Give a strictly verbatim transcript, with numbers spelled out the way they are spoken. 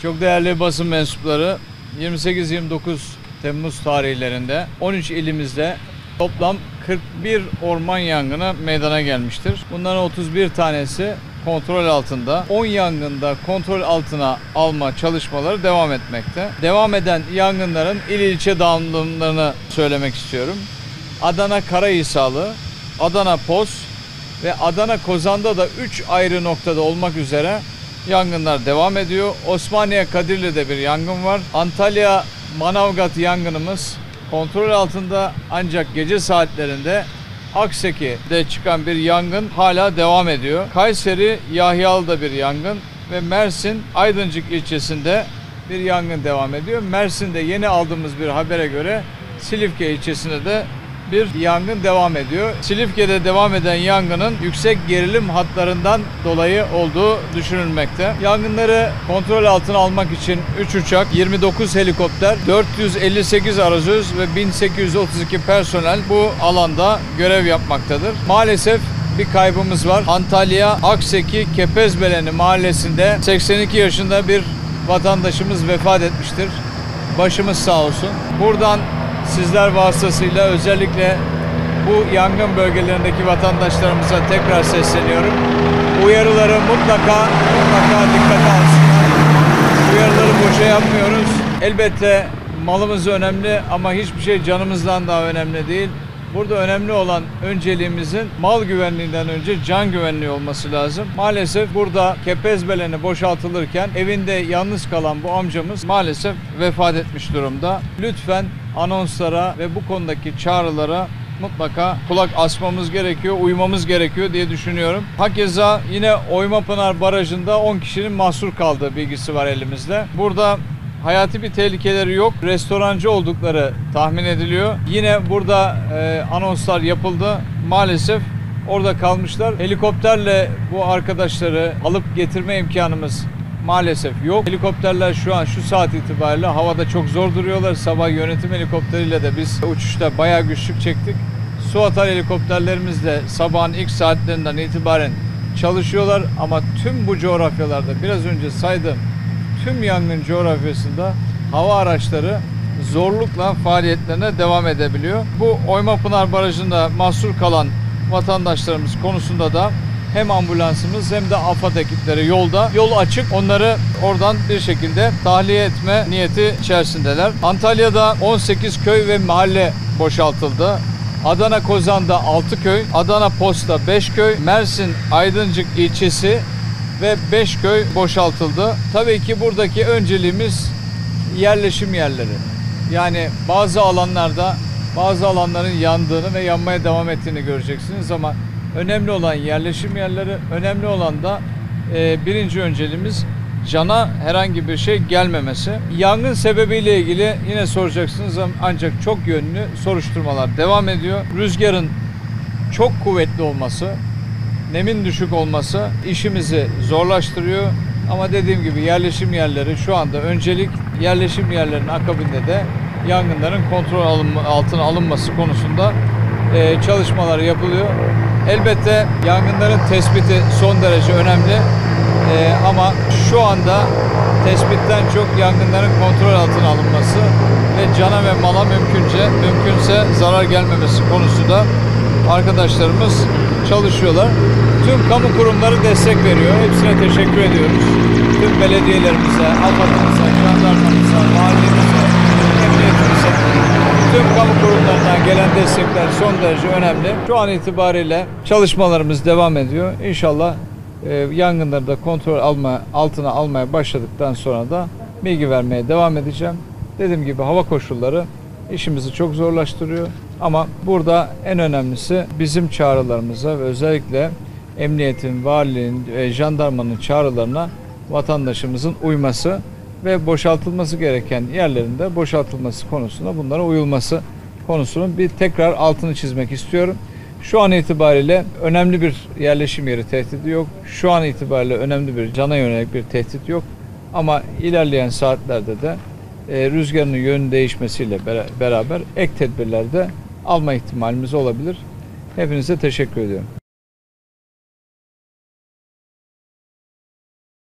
Çok değerli basın mensupları, yirmi sekiz yirmi dokuz Temmuz tarihlerinde on üç ilimizde toplam kırk bir orman yangını meydana gelmiştir. Bunların otuz bir tanesi kontrol altında. on yangında kontrol altına alma çalışmaları devam etmekte. Devam eden yangınların il ilçe dağılımlarını söylemek istiyorum. Adana Karahisarlı, Adana Poz ve Adana Kozan'da da üç ayrı noktada olmak üzere yangınlar devam ediyor. Osmaniye Kadirli'de bir yangın var. Antalya Manavgat yangınımız kontrol altında, ancak gece saatlerinde Akseki'de çıkan bir yangın hala devam ediyor. Kayseri Yahyalı'da bir yangın ve Mersin Aydıncık ilçesinde bir yangın devam ediyor. Mersin'de yeni aldığımız bir habere göre Silifke ilçesinde de bir yangın devam ediyor. Silifke'de devam eden yangının yüksek gerilim hatlarından dolayı olduğu düşünülmekte. Yangınları kontrol altına almak için üç uçak, yirmi dokuz helikopter, dört yüz elli sekiz arazöz ve bin sekiz yüz otuz iki personel bu alanda görev yapmaktadır. Maalesef bir kaybımız var. Antalya Akseki Kepezbeleni mahallesinde seksen iki yaşında bir vatandaşımız vefat etmiştir. Başımız sağ olsun. Buradan sizler vasıtasıyla özellikle bu yangın bölgelerindeki vatandaşlarımıza tekrar sesleniyorum. Uyarıları mutlaka mutlaka dikkate alsınlar. Uyarıları boşa yapmıyoruz. Elbette malımız önemli ama hiçbir şey canımızdan daha önemli değil. Burada önemli olan önceliğimizin mal güvenliğinden önce can güvenliği olması lazım. Maalesef burada Kepezbeleni boşaltılırken evinde yalnız kalan bu amcamız maalesef vefat etmiş durumda. Lütfen anonslara ve bu konudaki çağrılara mutlaka kulak asmamız gerekiyor, uymamız gerekiyor diye düşünüyorum. Hakeza yine Oymapınar Barajı'nda on kişinin mahsur kaldığı bilgisi var elimizde. Burada hayati bir tehlikeleri yok. Restorancı oldukları tahmin ediliyor. Yine burada e, anonslar yapıldı. Maalesef orada kalmışlar. Helikopterle bu arkadaşları alıp getirme imkanımız maalesef yok. Helikopterler şu an şu saat itibariyle havada çok zor duruyorlar. Sabah yönetim helikopteriyle de biz uçuşta bayağı güçlük çektik. Su atar helikopterlerimiz de sabahın ilk saatlerinden itibaren çalışıyorlar ama tüm bu coğrafyalarda biraz önce saydığım tüm yangın coğrafyasında hava araçları zorlukla faaliyetlerine devam edebiliyor. Bu Oymapınar Barajı'nda mahsur kalan vatandaşlarımız konusunda da hem ambulansımız hem de AFAD ekipleri yolda. Yol açık. Onları oradan bir şekilde tahliye etme niyeti içerisindeler. Antalya'da on sekiz köy ve mahalle boşaltıldı. Adana Kozan'da altı köy, Adana Post'ta beş köy, Mersin Aydıncık ilçesi ve beş köy boşaltıldı. Tabii ki buradaki önceliğimiz yerleşim yerleri. Yani bazı alanlarda bazı alanların yandığını ve yanmaya devam ettiğini göreceksiniz ama önemli olan yerleşim yerleri, önemli olan da e, birinci önceliğimiz cana herhangi bir şey gelmemesi. Yangın sebebiyle ilgili yine soracaksınız ancak çok yönlü soruşturmalar devam ediyor. Rüzgarın çok kuvvetli olması, nemin düşük olması işimizi zorlaştırıyor. Ama dediğim gibi yerleşim yerleri şu anda öncelik. Yerleşim yerlerinin akabinde de yangınların kontrol altına alınması konusunda e, çalışmalar yapılıyor. Elbette yangınların tespiti son derece önemli. E, ama şu anda tespitten çok yangınların kontrol altına alınması ve cana ve mala mümkünce mümkünse zarar gelmemesi konusunda arkadaşlarımız çalışıyorlar. Tüm kamu kurumları destek veriyor. Hepsine teşekkür ediyoruz. Tüm belediyelerimize, AFAD'ımıza, jandarmamıza, valiliğimize, emniyetimize, tüm kamu kurumlarından gelen destekler son derece önemli. Şu an itibariyle çalışmalarımız devam ediyor. İnşallah e, yangınları da kontrol alma, altına almaya başladıktan sonra da bilgi vermeye devam edeceğim. Dediğim gibi hava koşulları işimizi çok zorlaştırıyor. Ama burada en önemlisi bizim çağrılarımıza ve özellikle emniyetin, valiliğin, e, jandarmanın çağrılarına vatandaşımızın uyması ve boşaltılması gereken yerlerinde boşaltılması konusunda bunlara uyulması konusunun bir tekrar altını çizmek istiyorum. Şu an itibariyle önemli bir yerleşim yeri tehdidi yok. Şu an itibariyle önemli bir cana yönelik bir tehdit yok. Ama ilerleyen saatlerde de e, rüzgarın yönü değişmesiyle beraber ek tedbirler de alma ihtimalimiz olabilir. Hepinize teşekkür ediyorum.